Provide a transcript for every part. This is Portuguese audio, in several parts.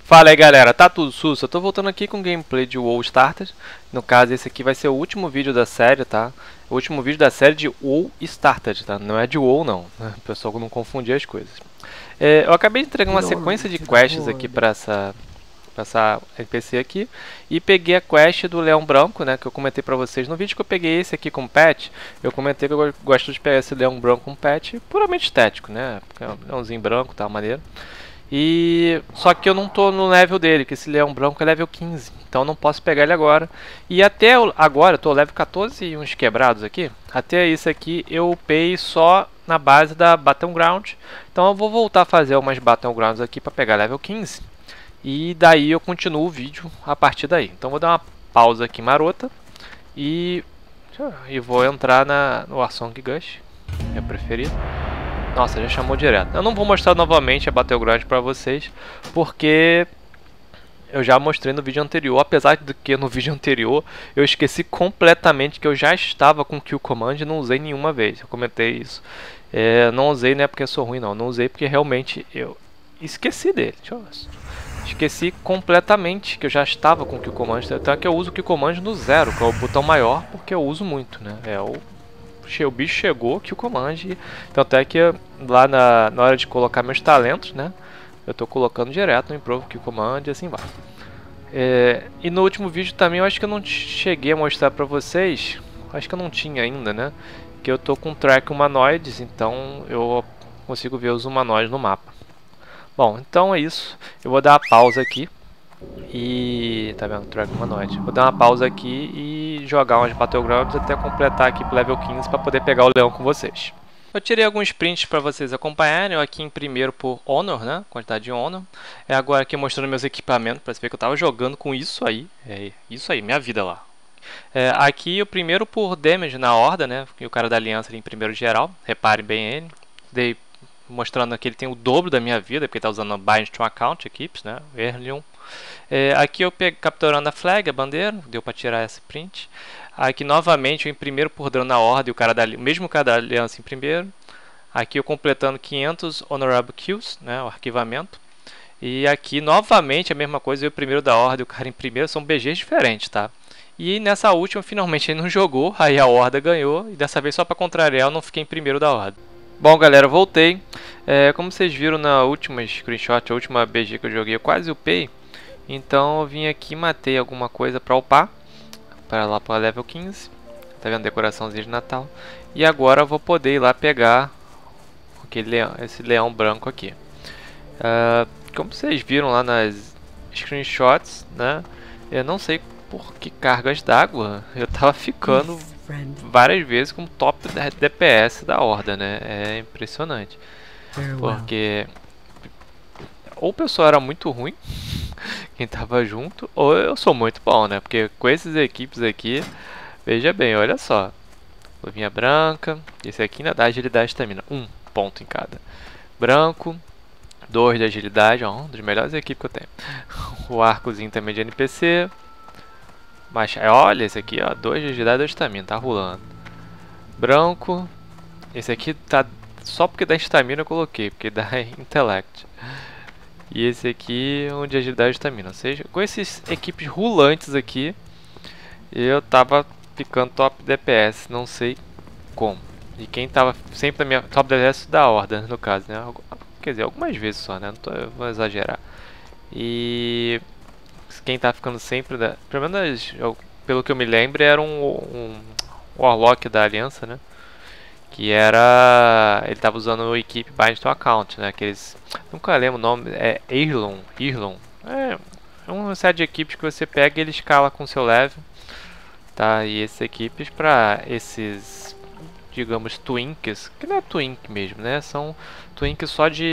Fala aí galera, tá tudo susto? Eu tô voltando aqui com gameplay de WoW Starters. No caso, esse aqui vai ser o último vídeo da série, tá? O último vídeo da série de WoW Starters, tá? Não é de WoW não, o pessoal não confundir as coisas. Eu acabei de entregar uma sequência de quests aqui pra essa NPC aqui. E peguei a quest do Leão Branco, né? Que eu comentei pra vocês no vídeo que eu peguei esse aqui com pet. Eu comentei que eu gosto de pegar esse Leão Branco com pet puramente estético, né? Porque é um leãozinho branco, tá maneiro. E só que eu não tô no level dele, que esse leão branco é level 15, então eu não posso pegar ele agora. E até agora eu tô level 14 e uns quebrados aqui. Até isso aqui eu upei só na base da Battleground. Então eu vou voltar a fazer umas Battlegrounds aqui para pegar level 15. E daí eu continuo o vídeo a partir daí. Então vou dar uma pausa aqui marota e vou entrar no Warsong Gush, meu preferido. Nossa, já chamou direto. Eu não vou mostrar novamente a Battleground pra vocês, porque eu já mostrei no vídeo anterior. Apesar de que no vídeo anterior eu esqueci completamente que eu já estava com Kill Command e não usei nenhuma vez. Eu comentei isso. Não usei não é porque eu sou ruim não. Não usei porque realmente eu esqueci dele. Deixa eu ver. Esqueci completamente que eu já estava com Kill Command. Então é que eu uso o Kill Command no 0, que é o botão maior, porque eu uso muito, né? O bicho chegou, Kill Command. Tanto é que lá na hora de colocar meus talentos, né? Eu tô colocando direto no Improve Kill Command e assim vai. E no último vídeo também eu acho que eu não cheguei a mostrar pra vocês. Acho que eu não tinha ainda, né? Que eu tô com track humanoides, então eu consigo ver os humanoides no mapa. Bom, então é isso. Eu vou dar a pausa aqui. E tá vendo? Track humanoide. Vou dar uma pausa aqui e jogar umas Battlegrounds até completar aqui pro level 15 para poder pegar o leão com vocês. Eu tirei alguns prints para vocês acompanharem. Eu aqui em primeiro por Honor, né? Quantidade de Honor. Agora aqui mostrando meus equipamentos para você ver que eu tava jogando com isso aí. Isso aí, minha vida lá. Aqui o primeiro por Damage na Horda, né? E o cara da Aliança ali em primeiro geral. Reparem bem ele. Dei mostrando que ele tem o dobro da minha vida, porque ele tá usando Bind to Account Equipes, né? Erlion. Aqui eu capturando a flag, a bandeira, deu para tirar esse print. Aqui novamente eu em primeiro por dano na Horda e o mesmo cara da Aliança em primeiro. Aqui eu completando 500 Honorable Kills, né, o arquivamento. E aqui novamente a mesma coisa, eu primeiro da Horda e o cara em primeiro, são BGs diferentes, tá? E nessa última finalmente ele não jogou, aí a Horda ganhou e dessa vez só para contrariar eu não fiquei em primeiro da Horda. Bom galera, voltei. Como vocês viram na última screenshot, a última BG que eu joguei, eu quase upei. Então eu vim aqui e matei alguma coisa para upar, para lá para level 15. Tá vendo? Decoraçãozinha de Natal. E agora eu vou poder ir lá pegar esse leão branco aqui. Como vocês viram lá nas screenshots, né? Eu não sei por que cargas d'água eu tava ficando várias vezes com top DPS da Horda, né? É impressionante. Porque ou o pessoal era muito ruim, quem tava junto, ou eu sou muito bom, né? Porque com essas equipes aqui, veja bem, olha só. Luvinha branca, esse aqui ainda dá agilidade e estamina, 1 ponto em cada. Branco, 2 de agilidade, ó, uma das melhores equipes que eu tenho. O arcozinho também de NPC. Mas olha esse aqui, ó, 2 de agilidade e 2 de estamina, tá rolando. Branco, esse aqui tá só porque dá estamina eu coloquei, porque dá intellect. E esse aqui é um de agilidade e estamina. Ou seja, com essas equipes rulantes aqui, eu tava ficando top DPS, não sei como. E quem tava sempre na minha top DPS da Horda, no caso, né? Quer dizer, algumas vezes só, né? Não vou exagerar. E quem tá ficando sempre, pelo menos pelo que eu me lembro, era um Warlock da Aliança, né? Que era... ele tava usando o equipe Bind to Account, né? Aqueles... nunca lembro o nome, é Erlon. É um set de equipes que você pega e ele escala com seu level. Tá? E essas equipes para esses, digamos, twinks, que não é twink mesmo, né? São twinks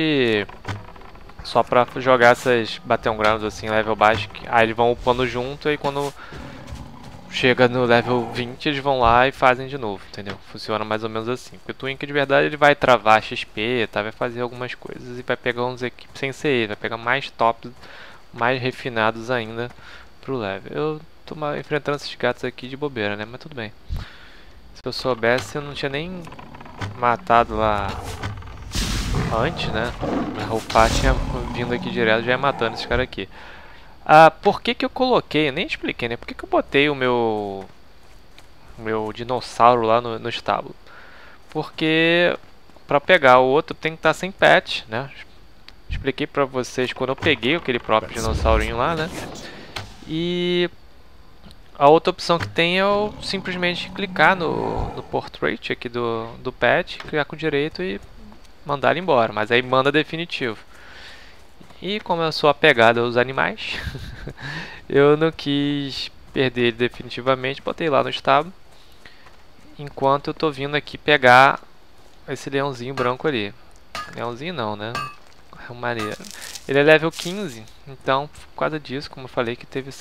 só pra jogar essas Battlegrounds assim, level baixo. Aí eles vão upando junto e quando chega no level 20 eles vão lá e fazem de novo, entendeu? Funciona mais ou menos assim. Porque o Twink de verdade ele vai travar XP, tá? Vai fazer algumas coisas e vai pegar uns equipes sem ser ele, vai pegar mais tops, mais refinados ainda pro level. Eu tô enfrentando esses gatos aqui de bobeira, né? Mas tudo bem. Se eu soubesse eu não tinha nem matado lá antes, né? O Fá tinha vindo aqui direto, já ia matando esses caras aqui. Por que que eu coloquei? Eu nem expliquei, né? Por que que eu botei o meu dinossauro lá no estábulo? Porque pra pegar o outro tem que estar sem pet, né? Expliquei pra vocês quando eu peguei aquele próprio dinossaurinho lá, né? E a outra opção que tem é eu simplesmente clicar no portrait aqui do pet, clicar com o direito e mandar ele embora, mas aí manda definitivo. E como eu sou apegado aos animais, eu não quis perder ele definitivamente, botei lá no estábulo, enquanto eu tô vindo aqui pegar esse leãozinho branco ali. Leãozinho não, né? É maneiro. Ele é level 15, então por causa disso, como eu falei, que teve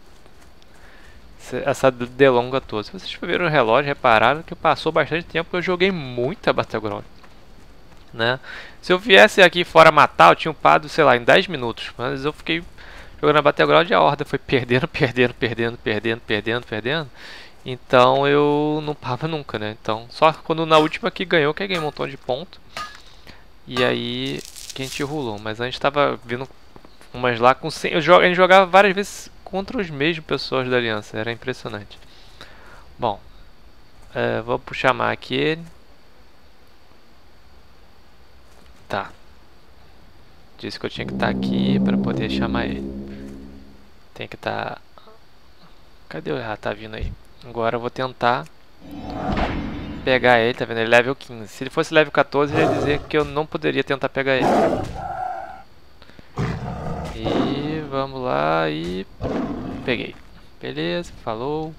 essa delonga toda. Se vocês viram o relógio, repararam que passou bastante tempo, que eu joguei muita Battleground, né? Se eu viesse aqui fora matar, eu tinha upado, sei lá, em 10 minutos. Mas eu fiquei jogando a Battleground e a horda foi perdendo. Então eu não upava nunca, né? Então só quando na última que ganhou, que eu ganhei um montão de ponto. E aí que a gente rolou. Mas a gente tava vindo umas lá com 100. A gente jogava várias vezes contra os mesmos pessoas da aliança. Era impressionante. Bom, vou chamar aqui ele. Tá. Disse que eu tinha que estar aqui para poder chamar ele. Tem que estar... Cadê o... Ah, tá vindo aí. Agora eu vou tentar pegar ele, tá vendo? Ele é level 15. Se ele fosse level 14, ele ia dizer que eu não poderia tentar pegar ele. E vamos lá e... Peguei. Beleza, falou.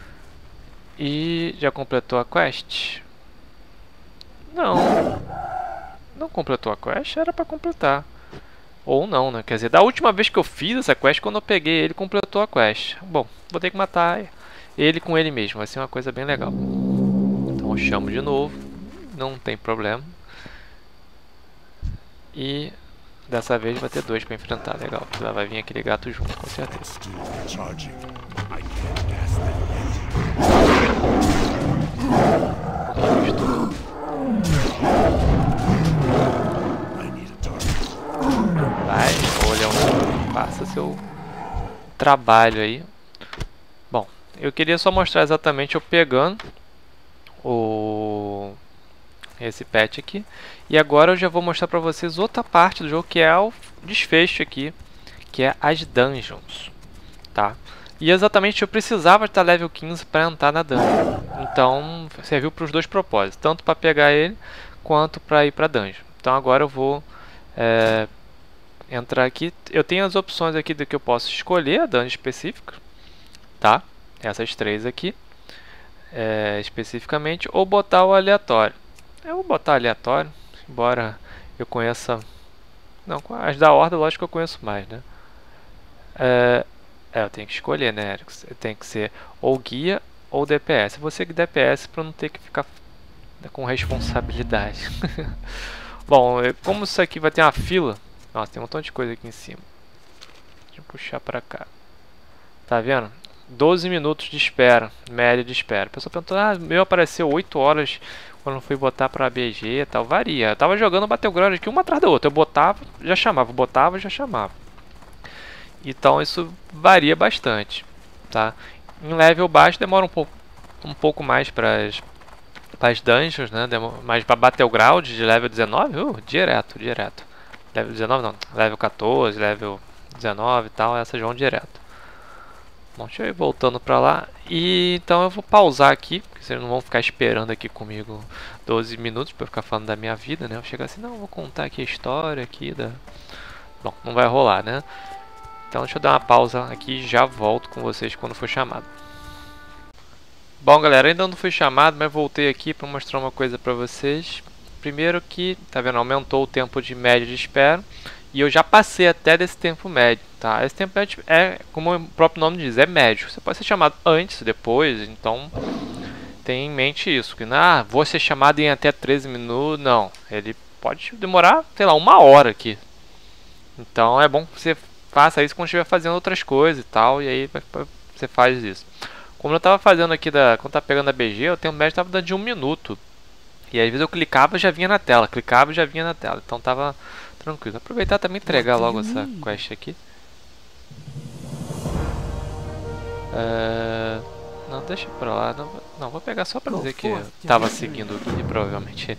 E já completou a quest? Não. Não completou a quest? Era pra completar. Ou não, né? Quer dizer, da última vez que eu fiz essa quest, quando eu peguei ele, completou a quest. Bom, vou ter que matar ele com ele mesmo. Vai ser uma coisa bem legal. Então eu chamo de novo. Não tem problema. E dessa vez vai ter 2 pra enfrentar. Legal. Já vai vir aquele gato junto, com certeza. Vai, olha, faça seu trabalho aí. Bom, eu queria só mostrar exatamente eu pegando esse pet aqui. E agora eu já vou mostrar pra vocês outra parte do jogo, que é o desfecho aqui, que é as dungeons, tá? E exatamente eu precisava estar level 15 para entrar na dungeon. Então serviu para os dois propósitos, tanto para pegar ele quanto para ir para dungeon. Então agora eu vou entrar aqui. Eu tenho as opções aqui do que eu posso escolher a dungeon específica, tá? Essas 3 aqui, especificamente, ou botar o aleatório. Eu vou botar aleatório, embora eu conheça... Não, as da horda, lógico que eu conheço mais, né? Eu tenho que escolher, né, Eric? Tem que ser ou guia ou DPS. Eu vou ser DPS para não ter que ficar com responsabilidade. Bom, como isso aqui vai ter uma fila... Nossa, tem um montão de coisa aqui em cima. Deixa eu puxar para cá. Tá vendo? 12 minutos de espera, média de espera. A pessoa perguntou, meu apareceu 8 horas quando eu fui botar pra BG e tal. Varia. Eu tava jogando Battleground aqui uma atrás da outra. Eu botava, já chamava. Botava, já chamava. Então isso varia bastante, tá? Em level baixo demora um pouco mais para as dungeons, né? Mas para Battleground de level 19, direto. Level 19 não, level 14, level 19 e tal, essas vão direto. Bom, deixa eu ir voltando para lá. E então eu vou pausar aqui, porque vocês não vão ficar esperando aqui comigo 12 minutos para eu ficar falando da minha vida, né? Eu chegar assim, não, vou contar aqui a história aqui da... Bom, não vai rolar, né? Então deixa eu dar uma pausa aqui e já volto com vocês quando for chamado. Bom, galera, ainda não fui chamado, mas voltei aqui para mostrar uma coisa para vocês. Primeiro que, tá vendo, aumentou o tempo de média de espera. E eu já passei até desse tempo médio, tá? Esse tempo médio é, como o próprio nome diz, é médio. Você pode ser chamado antes, depois, então tenha em mente isso. Que, vou ser chamado em até 13 minutos, não. Ele pode demorar, sei lá, 1 hora aqui. Então é bom que você faça isso quando estiver fazendo outras coisas e tal, e aí você faz isso. Como eu estava fazendo aqui, quando estava pegando a BG, o tempo médio estava dando de 1 minuto. E às vezes eu clicava e já vinha na tela, clicava e já vinha na tela. Então tava tranquilo. Aproveitar também e entregar logo essa quest aqui. Não, deixa pra lá. Não, vou pegar só pra dizer que eu tava seguindo o guia, provavelmente.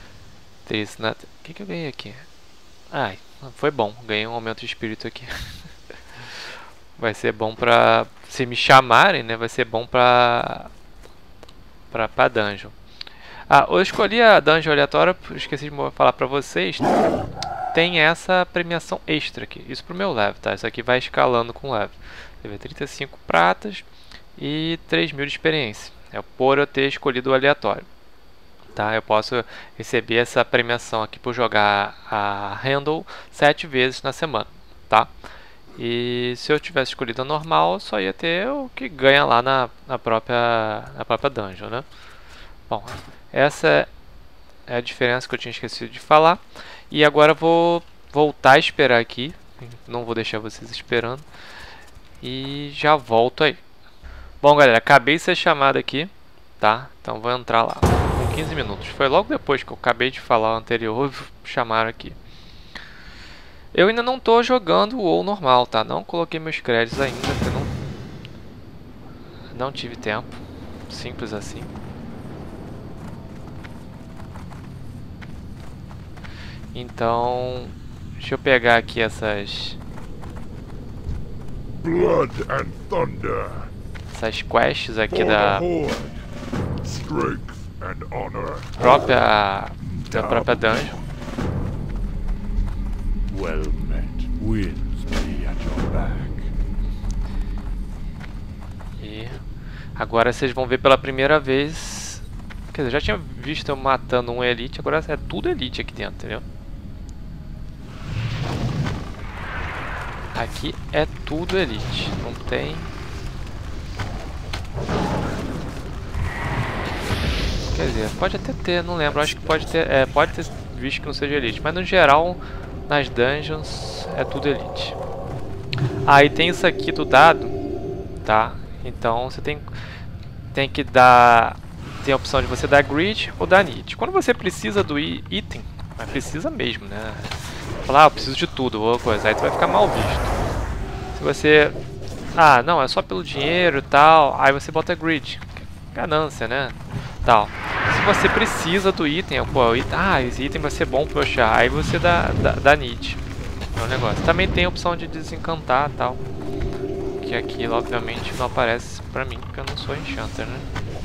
O que eu ganhei aqui? Ai, foi bom. Ganhei um aumento de espírito aqui. Vai ser bom pra... Se me chamarem, né? Vai ser bom pra dungeon. Ah, eu escolhi a dungeon aleatória, esqueci de falar pra vocês. Tem essa premiação extra aqui. Isso pro meu level, tá? Isso aqui vai escalando com o level. Teve 35 pratas e 3.000 de experiência. É por eu ter escolhido o aleatório. Tá? Eu posso receber essa premiação aqui por jogar a Handle 7 vezes na semana. Tá? E se eu tivesse escolhido a normal, só ia ter o que ganha lá na própria dungeon, né? Bom, essa é a diferença que eu tinha esquecido de falar. E agora eu vou voltar a esperar aqui. Não vou deixar vocês esperando. E já volto aí. Bom, galera, acabei de ser chamado aqui, tá? Então vou entrar lá com 15 minutos. Foi logo depois que eu acabei de falar o anterior, chamaram aqui. Eu ainda não tô jogando o WoW normal, tá? Não coloquei meus créditos ainda, porque não tive tempo. Simples assim. Então, deixa eu pegar aqui essas quests aqui da própria dungeon. Well met. Winds be at your back. E agora vocês vão ver pela primeira vez. Quer dizer, eu já tinha visto eu matando um elite, agora é tudo elite aqui dentro, entendeu? Aqui é tudo elite, não tem... Quer dizer, pode até ter, não lembro, acho que pode ter visto que não seja elite, mas no geral, nas dungeons, é tudo elite. Ah, e tem isso aqui do dado, tá? Então você tem que dar... Tem a opção de você dar grid ou dar need. Quando você precisa do item, mas precisa mesmo, né? Falar, eu preciso de tudo, ou coisa, aí tu vai ficar mal visto. Se você... Ah, não, é só pelo dinheiro e tal, aí você bota grid. Ganância, né? Tal. Se você precisa do item, pô, esse item vai ser bom pra eu achar, aí você dá need. É um negócio. Também tem a opção de desencantar e tal. Que aqui, obviamente, não aparece pra mim, porque eu não sou enchanter, né?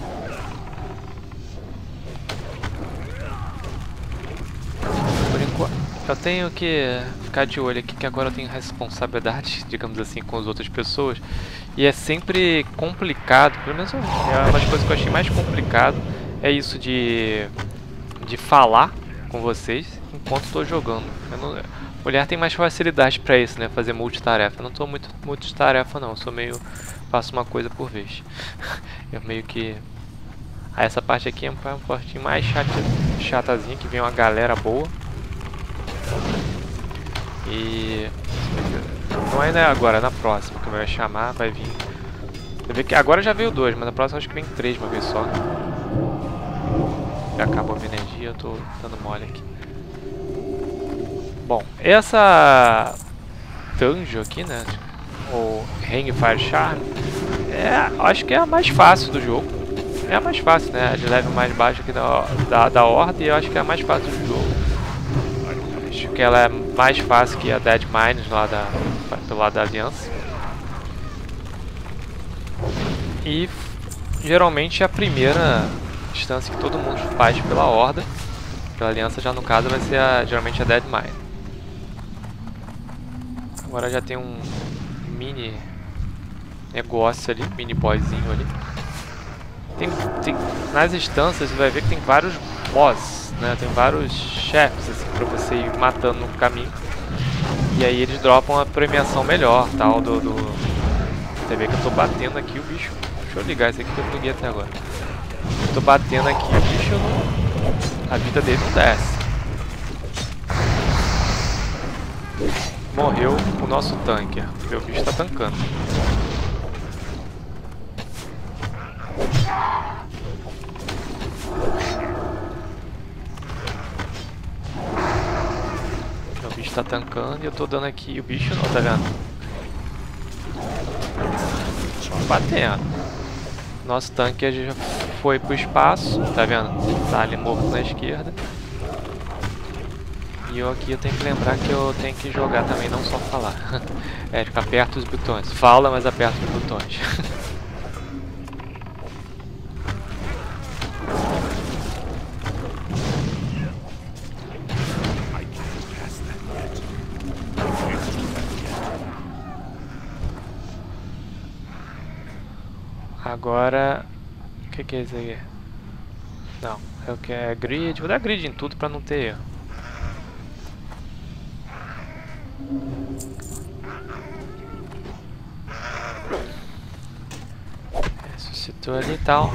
Por enquanto... Eu tenho que ficar de olho aqui, que agora eu tenho responsabilidade, digamos assim, com as outras pessoas. E é sempre complicado, pelo menos é uma das coisas que eu achei mais complicado, é isso de falar com vocês enquanto estou jogando. Mulher tem mais facilidade para isso, né, fazer multitarefa. Eu não estou muito multitarefa não, eu sou meio... faço uma coisa por vez. Eu meio que... essa parte aqui é um pouquinho mais chatazinha, que vem uma galera boa. E não é agora, na próxima que vai chamar, vai vir. Você vê que agora já veio 2, mas na próxima acho que vem 3 uma vez só. Já acabou a minha energia, eu tô dando mole aqui. Bom, essa dungeon aqui, né? O Hangfire Charm, acho que é a mais fácil do jogo. É a mais fácil, né? A de level mais baixo aqui da Horda, e eu acho que é a mais fácil do jogo. Acho que ela é mais fácil que a Dead Mines lá pelo lado da Aliança. E geralmente é a primeira distância que todo mundo faz pela Horda. Pela Aliança já no caso vai ser geralmente a Dead Mine. Agora já tem um mini negócio ali, mini boyzinho ali. Nas instâncias você vai ver que tem vários boss, né? Tem vários chefes assim, pra você ir matando no caminho. E aí eles dropam a premiação melhor, tal, Você vê que eu tô batendo aqui o bicho. Deixa eu ligar isso aqui que eu liguei até agora. Eu tô batendo aqui o bicho não... A vida dele não desce. Morreu o nosso tanque. Meu bicho tá tancando. tá tancando e eu tô dando aqui. O bicho não, tá vendo? Batendo. Nosso tanque já foi pro espaço, tá vendo? Tá ali morto na esquerda. E eu aqui eu tenho que lembrar que eu tenho que jogar também, não só falar. É, fica aperta os botões. Fala, mas aperta os botões. Agora, o que é isso aí? Não, eu quero grid, vou dar grid em tudo pra não ter erro. Ressuscitou ali e tal.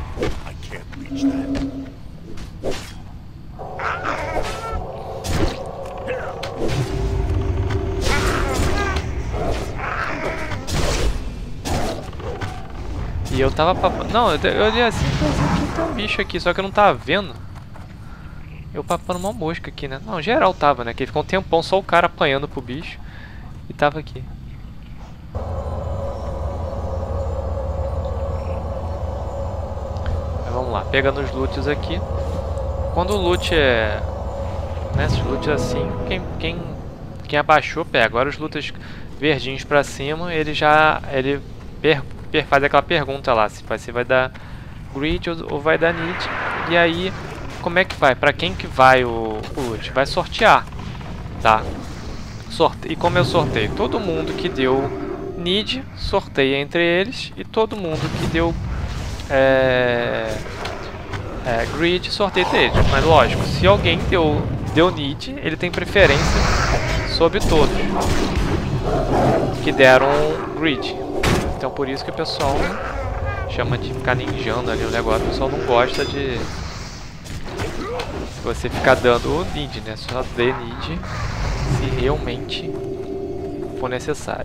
E eu tava papando. Não, eu olhei assim, que tem um bicho aqui, só que eu não tava vendo. Eu papando uma mosca aqui, né? Não, geral tava, né? Que ficou um tempão só o cara apanhando pro bicho. E tava aqui. Mas vamos lá, pegando os loots aqui. Quando o loot é... né, esses loots assim, quem abaixou pega. Agora os loots verdinhos pra cima, ele já... faz aquela pergunta lá, se você vai dar grid ou vai dar need. E aí, como é que vai? Pra quem que vai o loot? Vai sortear, tá? E como eu sorteio? Todo mundo que deu need, sorteia entre eles. E todo mundo que deu grid, sorteia entre eles. Mas lógico, se alguém deu need, ele tem preferência sobre todos que deram grid. Então por isso que o pessoal chama de ficar ninjando ali o negócio. O pessoal não gosta de você ficar dando o need, né? Só dê need se realmente for necessário.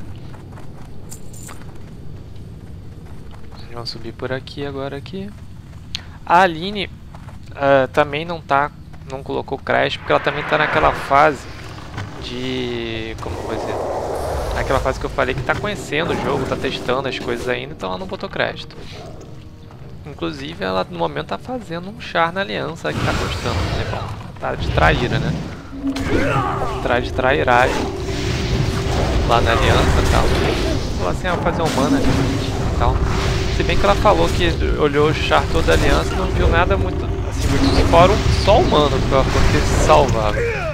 Vamos subir por aqui agora aqui. A Aline também não colocou crash porque ela também está naquela fase de... como vou dizer? Aquela fase que eu falei que tá conhecendo o jogo, tá testando as coisas ainda, então ela não botou crédito. Inclusive ela no momento tá fazendo um char na aliança que tá gostando, né? Bom, tá de traíra, né? De trairagem lá na aliança e tal. Falou assim, vou fazer um mana e tal. Se bem que ela falou que olhou o char toda a aliança e não viu nada muito assim, muito fora só humano pra poder se salvar.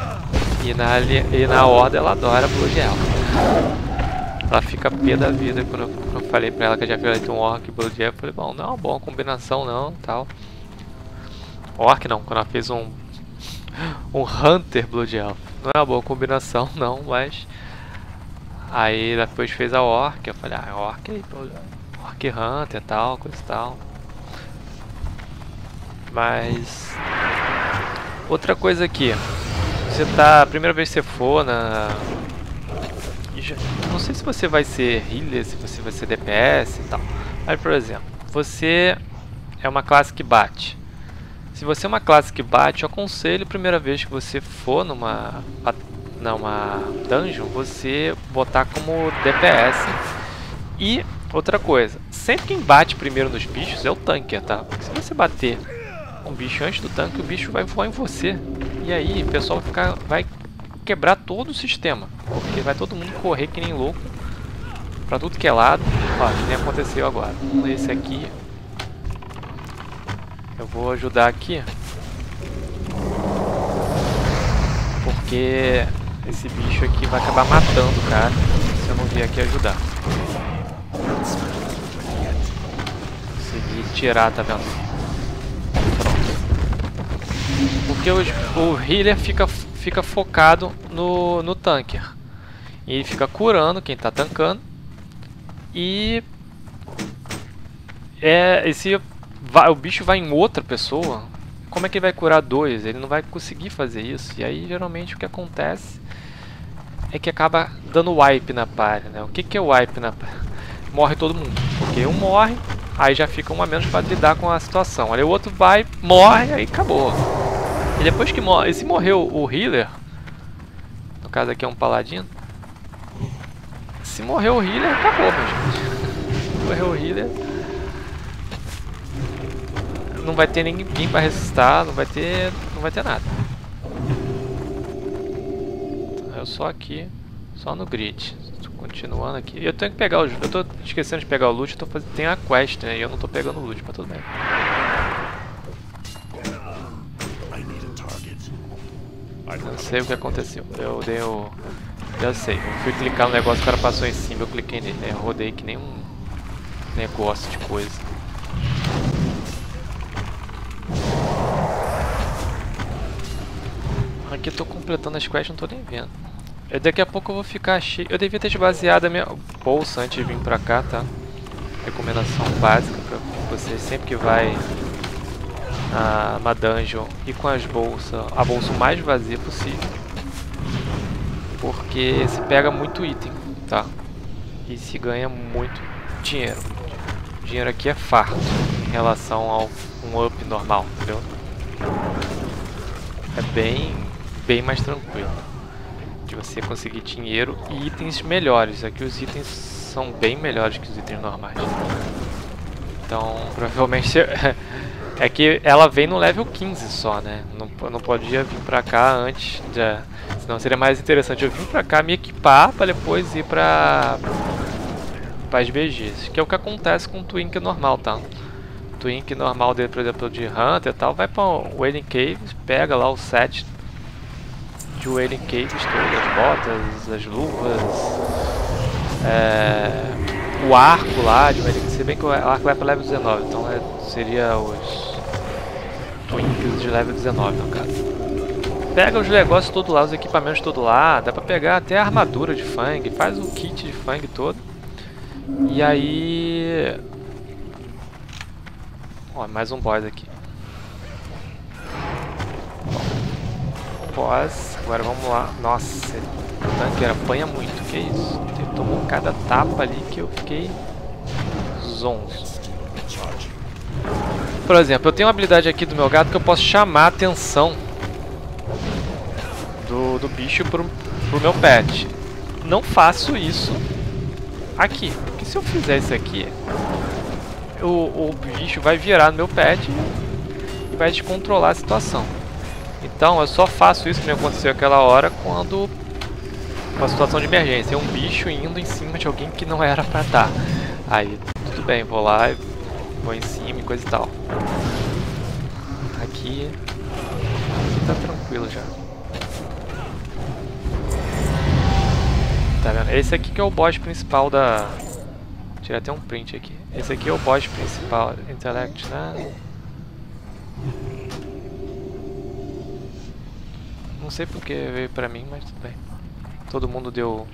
E na horda ela adora Blood Elf. Ela fica pé da vida quando eu falei pra ela que eu já viu um Orc e Blood Elf. Eu falei, bom, não é uma boa combinação não, tal. Orc não, quando ela fez um Hunter Blood Elf. Não é uma boa combinação não, mas... Aí depois fez a Orc, eu falei, Orc Hunter e tal, coisa e tal. Mas... outra coisa aqui. Você tá, a primeira vez que você for na... não sei se você vai ser healer, se você vai ser DPS e tal. Mas, por exemplo, você é uma classe que bate. Se você é uma classe que bate, eu aconselho a primeira vez que você for numa dungeon, você botar como DPS. E outra coisa, sempre quem bate primeiro nos bichos é o tanque, tá? Porque se você bater um bicho antes do tanque, o bicho vai voar em você. E aí o pessoal vai quebrar todo o sistema. Porque vai todo mundo correr que nem louco pra tudo que é lado. Ó, que nem aconteceu agora. Esse aqui eu vou ajudar aqui. Porque esse bicho aqui vai acabar matando o cara se eu não vier aqui ajudar. Consegui tirar, tá vendo? Porque o healer fica focado no tanker. E ele fica curando quem tá tancando. E o bicho vai em outra pessoa. Como é que ele vai curar dois? Ele não vai conseguir fazer isso. E aí geralmente o que acontece é que acaba dando wipe na party, né? O que é wipe na party? Morre todo mundo. Porque um morre, aí já fica um a menos para lidar com a situação. Aí o outro vai, morre, aí acabou. E depois que morre, e se morreu o healer, no caso aqui é um paladino. Se morrer o healer, acabou, meu gente. Se morrer o healer, não vai ter ninguém pra resistar, não vai ter nada. Eu só aqui, só no grid. Tô continuando aqui. Eu tenho que pegar eu tô esquecendo de pegar o loot, tem a quest, né? E eu não tô pegando o loot, mas tudo bem. Não sei o que aconteceu. Eu sei. Eu fui clicar no negócio, o cara passou em cima, eu cliquei nele, né? Eu rodei que nem um negócio de coisa. Aqui eu tô completando as quests, não tô nem vendo. Daqui a pouco eu vou ficar cheio. Eu devia ter esvaziado a minha bolsa antes de vir pra cá, tá? Recomendação básica pra você sempre que vai a uma dungeon e com as bolsas, a bolsa o mais vazia possível, porque se pega muito item, tá? E se ganha muito dinheiro. O dinheiro aqui é farto em relação ao um up normal, entendeu? É bem mais tranquilo de você conseguir dinheiro e itens melhores. Aqui os itens são bem melhores que os itens normais. Então, provavelmente é que ela vem no level 15 só, né? Não podia vir pra cá antes, senão seria mais interessante eu vir pra cá, me equipar pra depois ir pra as BGs, que é o que acontece com o Twink normal, tá? O Twink normal dele, por exemplo, de Hunter e tal, vai pra Wailing Caves, pega lá o set de Wailing Caves, todas as botas, as luvas, o arco lá de Wailing Caves, se bem que o arco vai pra level 19, então seria os Twinks de level 19 no caso. Pega os negócios todos lá, os equipamentos todos lá, dá pra pegar até a armadura de Fang, faz o kit de Fang todo. E aí... Ó, mais um boss aqui. Boss, agora vamos lá. Nossa, o tanque apanha muito, que isso? Ele tomou cada tapa ali que eu fiquei zonzo. Por exemplo, eu tenho uma habilidade aqui do meu gato que eu posso chamar a atenção do bicho pro meu pet. Não faço isso aqui, porque se eu fizer isso aqui, o bicho vai virar no meu pet e vai descontrolar a situação. Então eu só faço isso que me aconteceu aquela hora quando uma situação de emergência, um bicho indo em cima de alguém que não era pra estar. Aí tudo bem, vou lá e vou em cima e coisa e tal. Aqui tá tranquilo já. Tá vendo? Esse aqui que é o boss principal da... Tirei até um print aqui. Esse aqui é o boss principal. Intellect, né? Não sei porque veio pra mim, mas tudo bem. Todo mundo deu...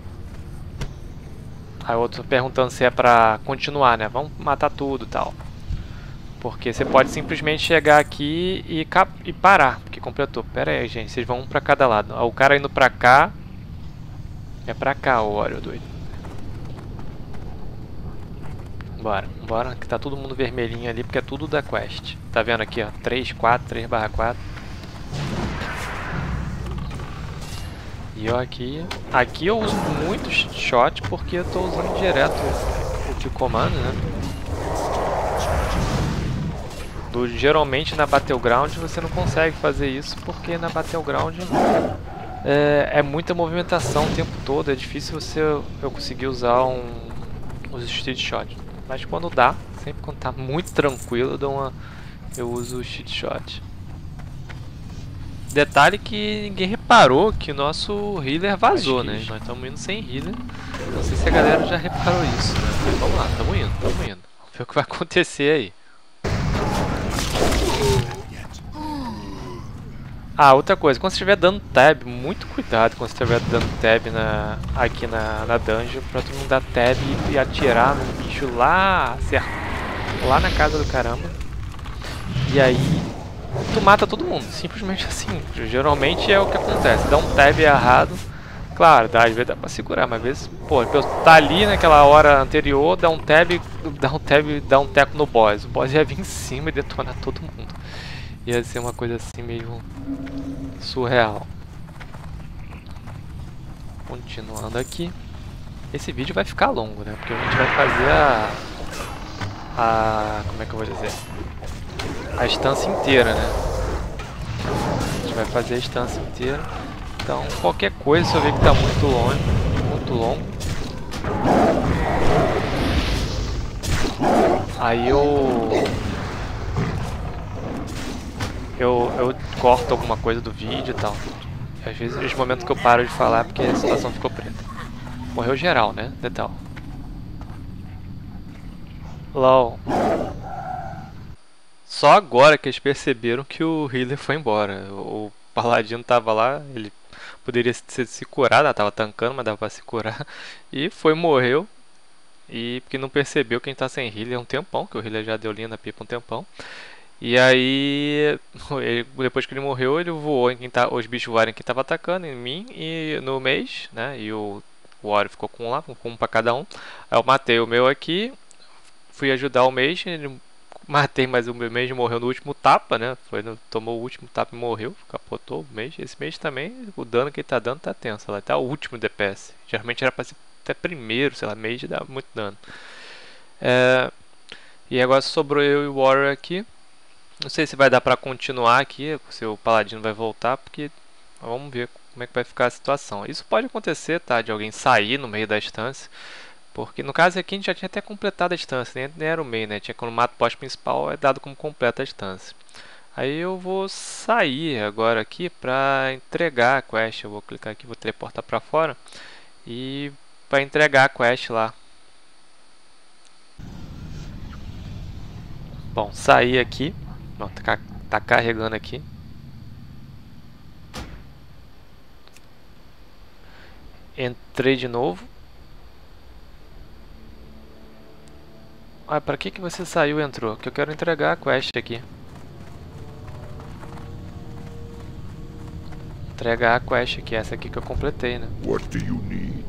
Aí o outro perguntando se é pra continuar, né? Vamos matar tudo e tal. Porque você pode simplesmente chegar aqui e parar, porque completou. Pera aí, gente, vocês vão um pra cada lado. O cara indo pra cá... É pra cá, o Oreo doido. Bora, que tá todo mundo vermelhinho ali, porque é tudo da quest. Tá vendo aqui, ó, 3/4, 3/4. E eu aqui eu uso muito shot porque eu tô usando direto o kill comando, né? Geralmente na Battleground você não consegue fazer isso, porque na Battleground é muita movimentação o tempo todo, é difícil eu conseguir usar os street shot. Mas quando dá, sempre quando tá muito tranquilo, eu uso o cheat shot. Detalhe que ninguém reparou que o nosso healer vazou, né? Nós estamos indo sem healer. Não sei se a galera já reparou isso, né? Mas vamos lá, estamos indo. Vamos ver o que vai acontecer aí. Ah, outra coisa, quando você estiver dando tab, muito cuidado quando você estiver dando tab aqui na dungeon, pra tu não dar tab e atirar no bicho lá na casa do caramba. E aí tu mata todo mundo, simplesmente assim. Geralmente é o que acontece, dá um tab errado. Claro, às vezes dá pra segurar, mas às vezes, pô, tá ali naquela hora anterior, dá um teco no boss. O boss ia vir em cima e detonar todo mundo. Ia ser uma coisa assim meio surreal. Continuando aqui. Esse vídeo vai ficar longo, né? Porque a gente vai fazer como é que eu vou dizer? A instância inteira, né? A gente vai fazer a instância inteira. Então, qualquer coisa, se eu ver que tá muito longe, muito longo, aí eu corto alguma coisa do vídeo e tal. Às vezes, os momentos que eu paro de falar é porque a situação ficou preta. Morreu geral, né? Detal. LOL. Só agora que eles perceberam que o healer foi embora. O paladino tava lá, ele poderia se curar, né? Tava tancando, mas dava pra se curar. E morreu. E porque não percebeu que a gente tá sem healer há um tempão, que o healer já deu linha na pipa há um tempão. E aí, depois que ele morreu, ele voou em quem os bichos voaram em quem tava atacando, em mim e no Mage, né? E o Warrior ficou com um lá, com um pra cada um. Aí eu matei o meu aqui, fui ajudar o Mage, ele matei, mas o meu Mage morreu no último tapa, né? Tomou o último tapa e morreu, capotou o Mage. Esse Mage também, o dano que ele tá dando tá tenso, lá tá o último DPS. Geralmente era pra ser até primeiro, sei lá, Mage dá muito dano. E agora sobrou eu e o Warrior aqui. Não sei se vai dar pra continuar aqui, se o Paladino vai voltar, porque vamos ver como é que vai ficar a situação. Isso pode acontecer, tá? De alguém sair no meio da instância. Porque no caso aqui a gente já tinha até completado a instância, nem era o meio, né? Quando mata o boss principal é dado como completa a instância. Aí eu vou sair agora aqui pra entregar a quest. Eu vou clicar aqui, vou teleportar pra fora. E pra entregar a quest lá. Bom, saí aqui. Não, tá carregando aqui. Entrei de novo. Ah, pra que você saiu e entrou? Que eu quero entregar a quest aqui. Entregar a quest aqui, essa aqui que eu completei, né? What do you need?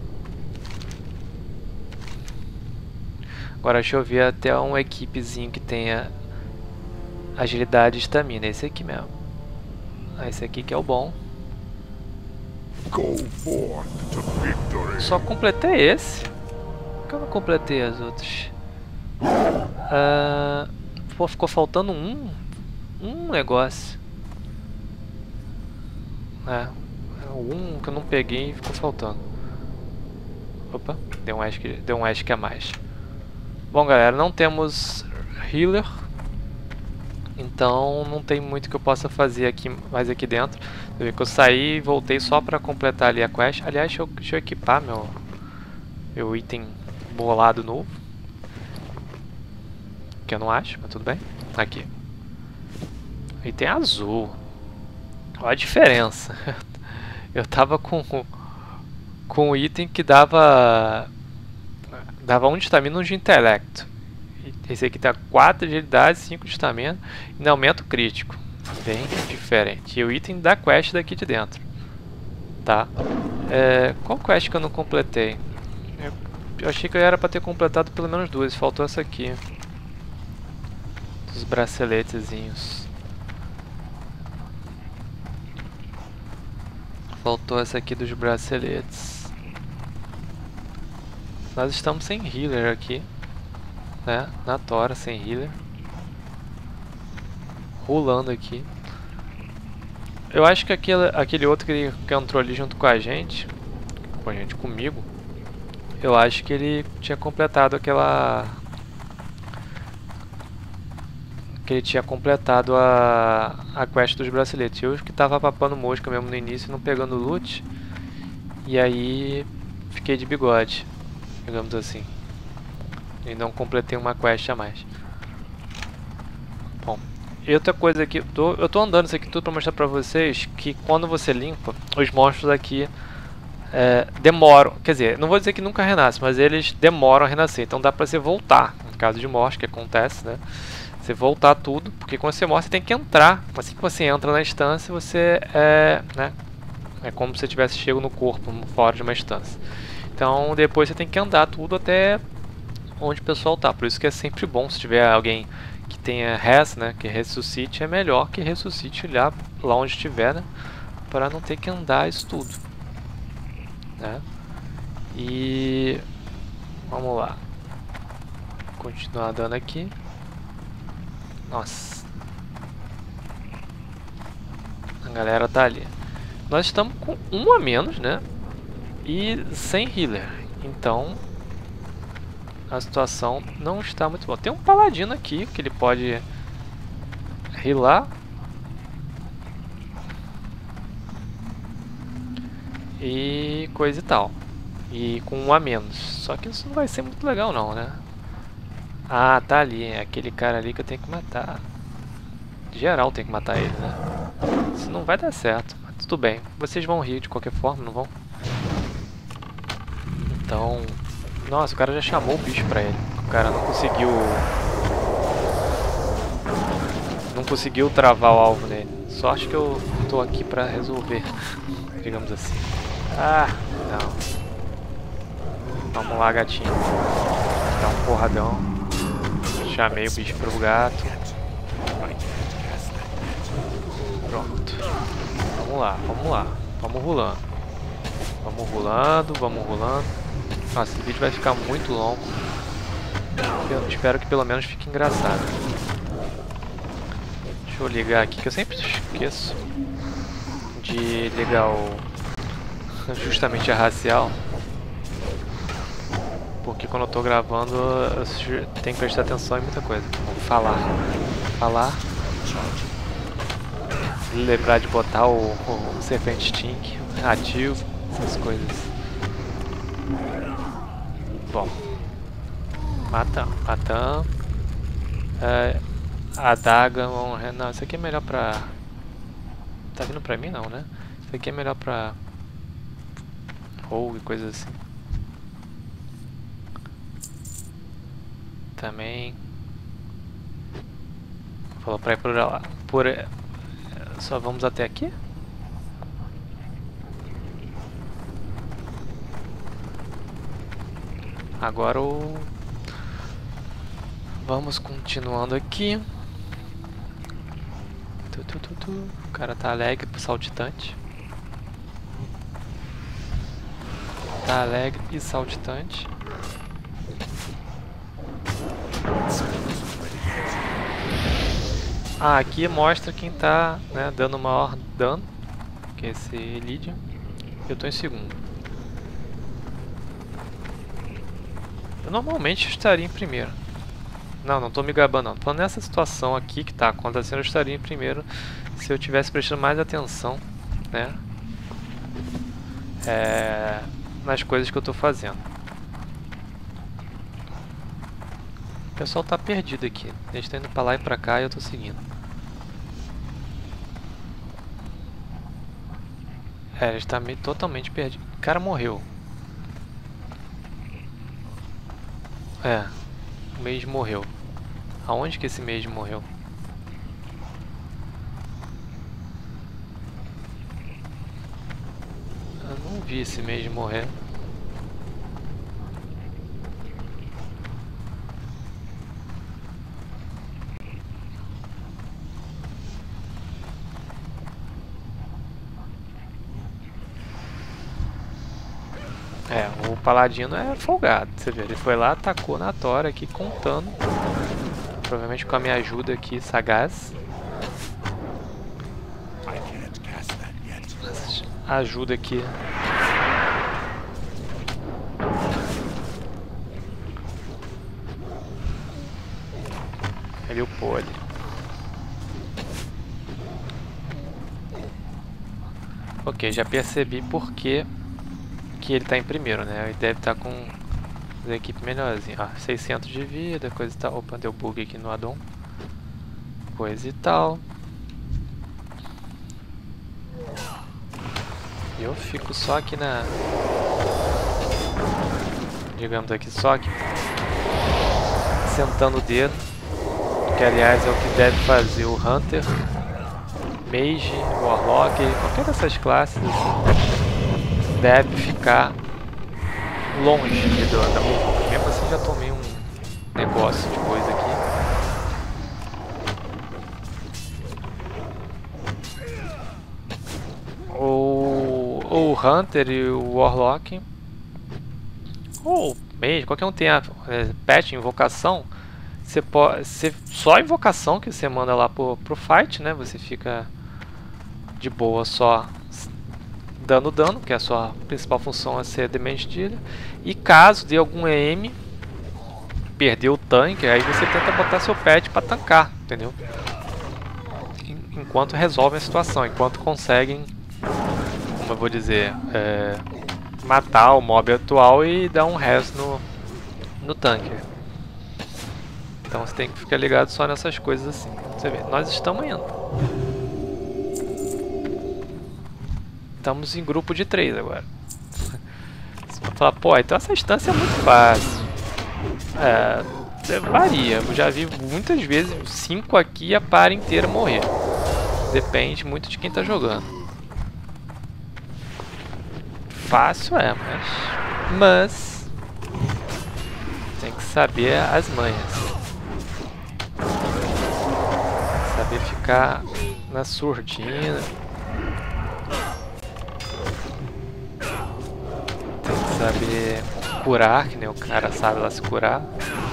Agora deixa eu ver até um equipezinho que tenha agilidade e estamina. Esse aqui mesmo. Esse aqui que é o bom. Go forth to victory. Só completei esse. Por que eu não completei as outras? Pô, ficou faltando um negócio. Um que eu não peguei e ficou faltando. Opa, deu um ask a mais. Bom, galera, não temos healer. Então não tem muito que eu possa fazer aqui, mais aqui dentro. Você vê que eu saí e voltei só pra completar ali a quest. Aliás, deixa eu equipar meu item bolado novo. Que eu não acho, mas tudo bem. Aqui. Item azul. Olha a diferença. Eu tava com o item que dava 1 de estamina e 1 de intelecto. Esse aqui tá 4 de agilidade, 5 de estamina e aumento crítico. Bem diferente. E o item da quest daqui de dentro. Tá. Qual quest que eu não completei? Eu achei que eu era pra ter completado pelo menos 2. Faltou essa aqui. Dos braceletezinhos. Faltou essa aqui dos braceletes. Nós estamos sem healer aqui. Né? Na tora, sem healer. Rolando aqui. Eu acho que aquele outro que entrou ali junto com a gente. Comigo. Eu acho que ele tinha completado aquela... Que ele tinha completado a quest dos braceletes. Eu que tava papando mosca mesmo no início, não pegando loot. E aí fiquei de bigode, digamos assim. E não completei uma quest a mais. Bom, e outra coisa aqui, eu tô andando isso aqui tudo pra mostrar pra vocês que quando você limpa, os monstros aqui demoram, quer dizer, não vou dizer que nunca renascem, mas eles demoram a renascer. Então dá pra você voltar, em caso de morte, que acontece, né? Você voltar tudo, porque quando você morre você tem que entrar. Assim que você entra na instância, você né? É como se você tivesse chego no corpo, fora de uma instância. Então depois você tem que andar tudo até onde o pessoal tá. Por isso que é sempre bom se tiver alguém que tenha res, né? Que ressuscite, é melhor que ressuscite lá onde estiver, né? Para não ter que andar isso tudo. né? E vamos lá, continuar dando aqui. Nossa, a galera tá ali. Nós estamos com um a menos, né? E sem healer, então a situação não está muito boa. Tem um paladino aqui que ele pode healar. E coisa e tal. E com um a menos. Só que isso não vai ser muito legal não, né? Ah, tá ali. É aquele cara ali que eu tenho que matar. Geral tem que matar ele, né? Isso não vai dar certo. Mas tudo bem. Vocês vão rir de qualquer forma, não vão? Então... Nossa, o cara já chamou o bicho pra ele. O cara não conseguiu... Não conseguiu travar o alvo nele. Sorte que eu tô aqui pra resolver. Digamos assim. Ah, não. Vamos lá, gatinho. Dá um porradão. Chamei o bicho pro gato. Pronto. Vamos lá, vamos lá. Vamos rolando. Vamos rolando, vamos rolando. Nossa, esse vídeo vai ficar muito longo. Eu espero que pelo menos fique engraçado. Deixa eu ligar aqui, que eu sempre esqueço de ligar o... justamente a racial. Porque quando eu tô gravando, eu tenho que prestar atenção em muita coisa. Vou falar. Falar. Lembrar de botar o Serpent Stink ativo, essas coisas. Bom. Matamos, matamos. A adaga, não, isso aqui é melhor pra... Tá vindo pra mim não, né? Isso aqui é melhor pra... Rogue, coisas assim. Também... Falou pra ir por lá. Só vamos até aqui? Agora o... Vamos continuando aqui. O cara tá alegre pro saltitante. Tá alegre e saltitante. Ah, aqui mostra quem tá, né, dando maior dano, que é esse Lydia. Eu tô em segundo. Eu normalmente estaria em primeiro. Não tô me gabando não. Tô falando nessa situação aqui que tá acontecendo, eu estaria em primeiro se eu tivesse prestando mais atenção, né, nas coisas que eu tô fazendo. O pessoal tá perdido aqui. Eles estão indo pra lá e pra cá e eu tô seguindo. Ele está totalmente perdido. O cara morreu. O Mage morreu. Aonde que esse Mage morreu? Eu não vi esse Mage morrer. O paladino é folgado, você vê, ele foi lá, atacou na tora aqui, contando. Provavelmente com a minha ajuda aqui, sagaz. Ajuda aqui. Ele upou ali. Ok, já percebi por que ele tá em primeiro, né? Ele deve estar com a equipe melhorzinha. Ó, 600 de vida, coisa e tal. Opa, deu bug aqui no addon. Coisa e tal. Eu fico só aqui na... Digamos aqui, só aqui. Sentando o dedo. Que aliás é o que deve fazer o Hunter, Mage, Warlock, qualquer dessas classes assim. Deve ficar longe da muvuca. Mesmo assim já tomei um negócio de coisa aqui. O Hunter e o Warlock. Ou mesmo, qualquer um tem a pet, invocação. Você pode ser só invocação que você manda lá pro fight, né? Você fica de boa só dando dano, que a sua principal função é ser damage dealer. E caso dê algum EM, perder o tanque, aí você tenta botar seu pet pra tancar, entendeu? Enquanto resolvem a situação, enquanto conseguem, como eu vou dizer, matar o mob atual e dar um res no tanque. Então você tem que ficar ligado só nessas coisas assim. Você vê, nós estamos indo. Estamos em grupo de 3 agora. Você vai falar, pô, então essa instância é muito fácil. Varia. Eu já vi muitas vezes 5 aqui e a par inteira morrer. Depende muito de quem está jogando. Fácil mas tem que saber as manhas. Saber ficar na surdina. Tem que saber curar, que nem o cara sabe lá se curar.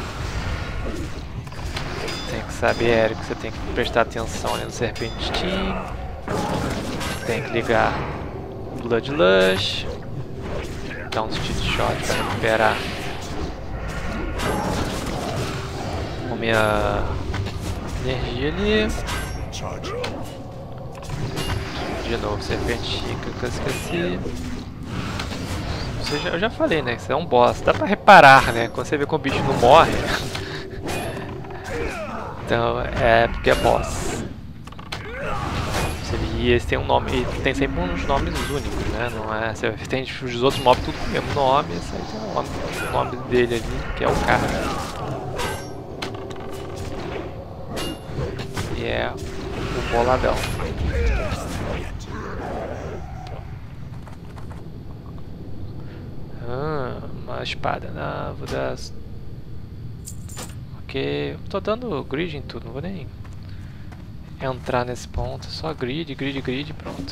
Tem que saber, Érico, você tem que prestar atenção ali no serpentinho. Tem que ligar o Bloodlush. Dar um steed shot para recuperar a minha energia ali. De novo, serpentinho que eu esqueci. Eu já falei, né? Isso é um boss. Dá pra reparar, né? Quando você vê que o bicho não morre. Então é porque é boss. E esse tem um nome, e tem sempre uns nomes únicos, né? Não é, você tem os outros mobs tudo com o mesmo nome, esse aí tem o nome dele ali, que é o cara. E é o boladão. Uma espada, não, vou dar... Ok, tô dando grid em tudo, não vou nem entrar nesse ponto, só grid, pronto.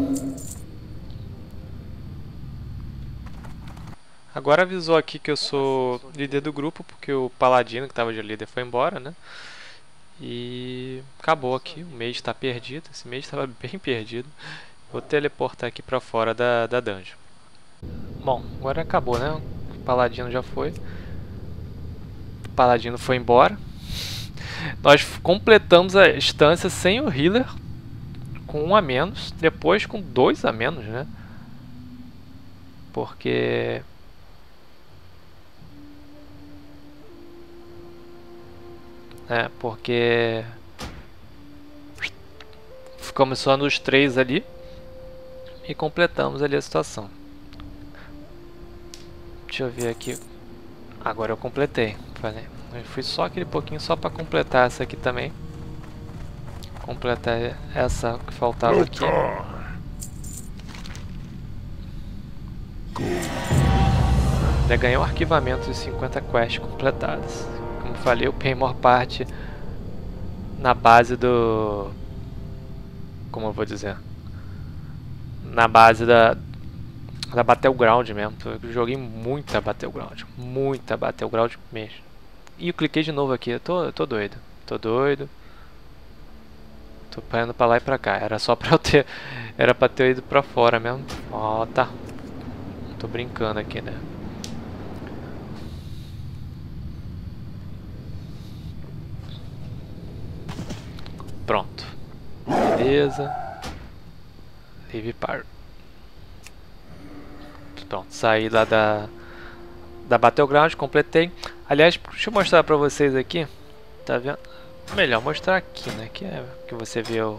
Agora avisou aqui que eu sou líder do grupo, porque o paladino que estava de líder foi embora, né? E acabou aqui, o mage está perdido, esse mage estava bem perdido. Vou teleportar aqui para fora da dungeon. Bom, agora acabou, né? O paladino já foi. O paladino foi embora. Nós completamos a instância sem o healer, com 1 a menos, depois com 2 a menos, né? Porque ficamos só nos 3 ali e completamos ali a situação. Deixa eu ver aqui. Agora eu completei. Eu fui só aquele pouquinho só para completar essa aqui também. Completar essa que faltava aqui. Já ganhei um arquivamento de 50 quests completadas. Como falei, eu peguei a maior parte na base do... Como eu vou dizer? Na base da Battleground mesmo. Eu joguei muita Battleground mesmo. E eu cliquei de novo aqui, eu tô doido. Tô indo pra lá e pra cá. Era só pra eu ter... Era pra ter ido pra fora mesmo. Ó, tá. Tô brincando aqui, né? Pronto. Beleza. Leave par. Pronto, saí lá da Battleground, completei. Aliás, deixa eu mostrar pra vocês aqui. Tá vendo? Melhor mostrar aqui, né? Que você vê os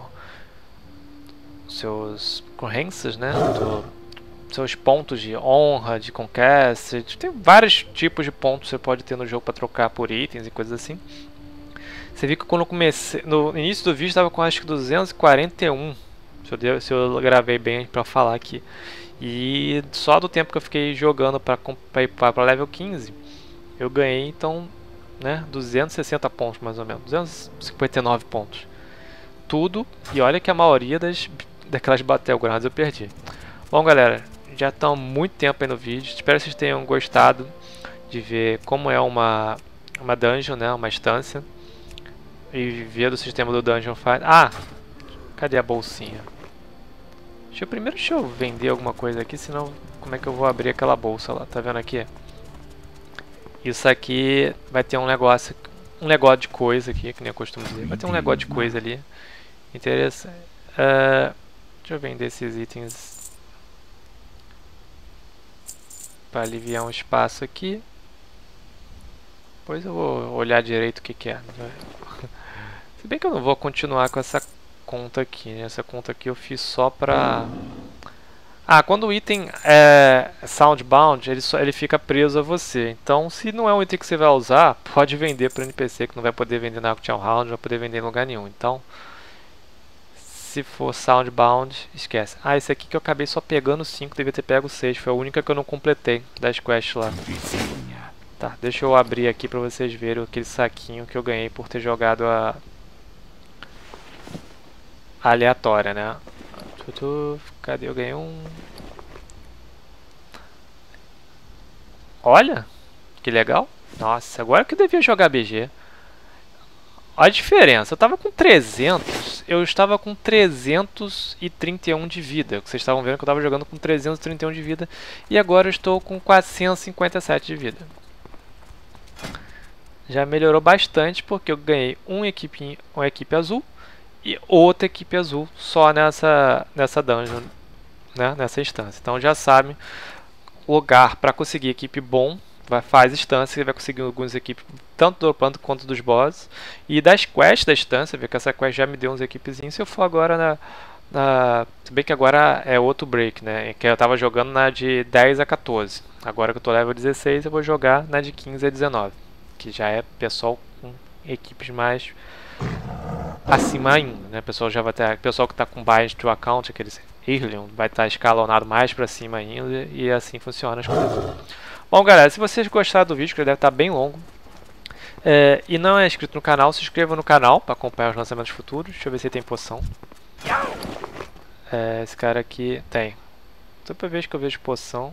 seus ocorrências, né? Seus pontos de honra, de conquest. Tem vários tipos de pontos que você pode ter no jogo para trocar por itens e coisas assim. Você viu que quando eu comecei, no início do vídeo estava com acho que 241. Se eu gravei bem para falar aqui. E só do tempo que eu fiquei jogando para ir para level 15, eu ganhei então, né, 260 pontos mais ou menos, 259 pontos. Tudo, e olha que a maioria daquelas Battlegrounds eu perdi. Bom, galera, Já estão há muito tempo aí no vídeo. Espero que vocês tenham gostado de ver como é uma dungeon, né? Uma instância. E ver do sistema do Dungeon Fighter. Ah! Cadê a bolsinha? Deixa eu vender alguma coisa aqui, senão como é que eu vou abrir aquela bolsa lá? Tá vendo aqui? Isso aqui vai ter um negócio de coisa aqui, que nem eu costumo dizer. Vai ter um negócio de coisa ali. Interessante. Deixa eu vender esses itens para aliviar um espaço aqui. Depois eu vou olhar direito o que é. Se bem que eu não vou continuar com essa conta aqui, né? Essa conta aqui eu fiz só pra... Ah, quando o item é soundbound, ele fica preso a você. Então, se não é um item que você vai usar, pode vender para NPC, que não vai poder vender na Auction Round, não vai poder vender em lugar nenhum. Então, se for soundbound, esquece. Ah, esse aqui que eu acabei só pegando 5, devia ter pego 6. Foi a única que eu não completei das quests lá. Tá, deixa eu abrir aqui pra vocês verem aquele saquinho que eu ganhei por ter jogado a aleatória, né? Cadê? Eu ganhei um... Olha, que legal. Nossa, agora que eu devia jogar BG. Olha a diferença, eu tava com 300, eu estava com 331 de vida. Vocês estavam vendo que eu estava jogando com 331 de vida. E agora eu estou com 457 de vida. Já melhorou bastante porque eu ganhei uma equipe azul e outra equipe azul só nessa dungeon, né, nessa instância. Então já sabe, lugar para conseguir equipe bom, faz instância, vai conseguir algumas equipes, tanto do upando quanto dos bosses. E das quests da instância, vê que essa quest já me deu uns equipezinhos. Se eu for agora se bem que agora é outro break, né, que eu tava jogando na de 10 a 14. Agora que eu tô level 16, eu vou jogar na de 15 a 19. Que já é pessoal com equipes mais acima ainda, né? Pessoal já vai ter, pessoal que está com bind to account, aqueles Earlion, vai estar escalonado mais para cima ainda, e assim funciona as coisas. Bom, galera, se vocês gostaram do vídeo, que ele deve estar bem longo, e não é inscrito no canal, se inscreva no canal para acompanhar os lançamentos futuros. Deixa eu ver se tem poção. Esse cara aqui tem. Toda vez que eu vejo poção,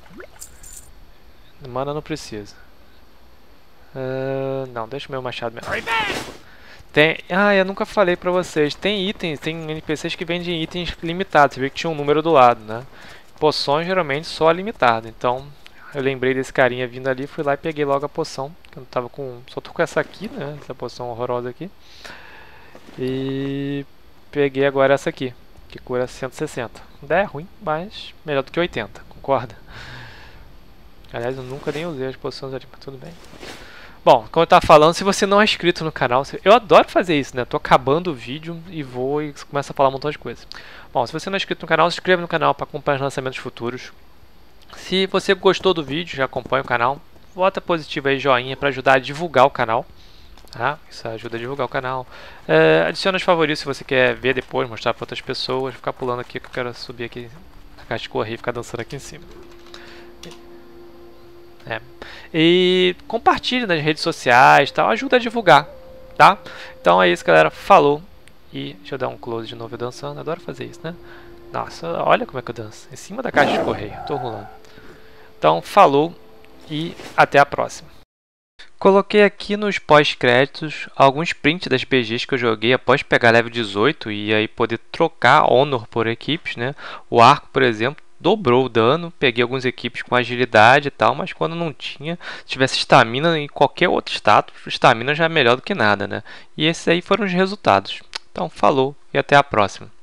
mana não precisa. Não, deixa o meu machado mesmo. Tem, eu nunca falei pra vocês. Tem itens, tem NPCs que vendem itens limitados. Você vê que tinha um número do lado, né? Poções geralmente só limitado. Então, eu lembrei desse carinha vindo ali, fui lá e peguei logo a poção. Que eu não tava com, só tô com essa aqui, né? Essa poção horrorosa aqui. E peguei agora essa aqui, que cura 160. Ainda é ruim, mas melhor do que 80, concorda? Aliás, eu nunca nem usei as poções ali, mas tudo bem. Bom, como eu estava falando, se você não é inscrito no canal, eu adoro fazer isso, né? Tô acabando o vídeo e vou e começo a falar um montão de coisa. Bom, se você não é inscrito no canal, se inscreva no canal para acompanhar os lançamentos futuros. Se você gostou do vídeo, já acompanha o canal, bota positivo aí, joinha, para ajudar a divulgar o canal. Tá? Isso ajuda a divulgar o canal. Adiciona os favoritos se você quer ver depois, mostrar para outras pessoas. Vou ficar pulando aqui que eu quero subir aqui na caixa de correr e ficar dançando aqui em cima. E compartilhe nas redes sociais, tal, ajuda a divulgar, tá? Então é isso, galera, falou. E deixa eu dar um close de novo eu dançando, adoro fazer isso, né? Nossa, olha como é que eu danço, em cima da caixa de correio, tô rolando. Então falou e até a próxima. Coloquei aqui nos pós-créditos alguns prints das PGs que eu joguei após pegar level 18 e aí poder trocar Honor por equipes, né? O arco, por exemplo, dobrou o dano, peguei algumas equipes com agilidade e tal, mas quando não tinha, se tivesse estamina em qualquer outro status, estamina já é melhor do que nada, né? E esses aí foram os resultados. Então, falou e até a próxima.